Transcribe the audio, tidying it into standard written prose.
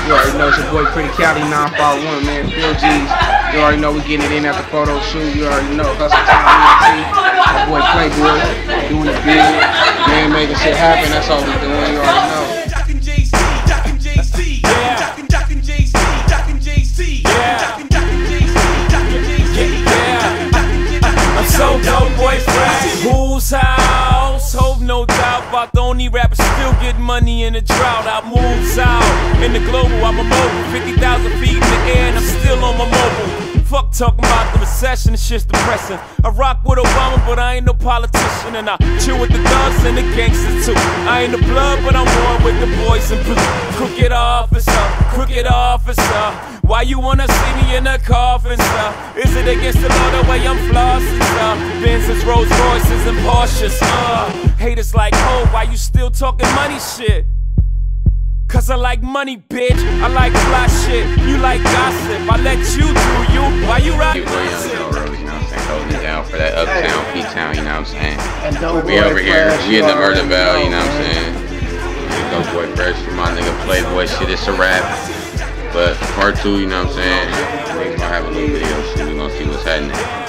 You already know it's your boy Pretty Cali 951, man. Phil G's. You already know we getting it in at the photo shoot. You already know Hustletime Ent. My boy Playboy doing it big. Man, making shit happen. That's all we doing. You already know. So dope, boy, fresh. Whose house? Hope no doubt about the only rapper still getting money in the drought. I moves out in the global. I'm a mobile, 50,000 feet in the air, and I'm still on my mobile. Fuck talking about the recession, this shit's depressing. I rock with Obama, but I ain't no politician, and I chill with the thugs and the gangsters too. I ain't the blood, but I'm one with the boys in blue. Crooked officer, crooked officer. Why you wanna see me in a coffin, sir? Is it against the law the way I'm flossing, sir? Benz's, Rolls Royces, and Porsches, haters like, oh, why you still talking money shit? Cause I like money, bitch. I like fly shit. You like gossip. I let you do you. Why you rockin'? JWilliams, you know what I'm saying? Holding it down for that uptown, P-town, you know what I'm saying? We over here, we in the murder bell, you know what I'm saying? Dope boy fresh, my nigga Playboy shit, it's a rap. But part 2, you know what I'm saying? We gonna have a little video, so we gonna see what's happening.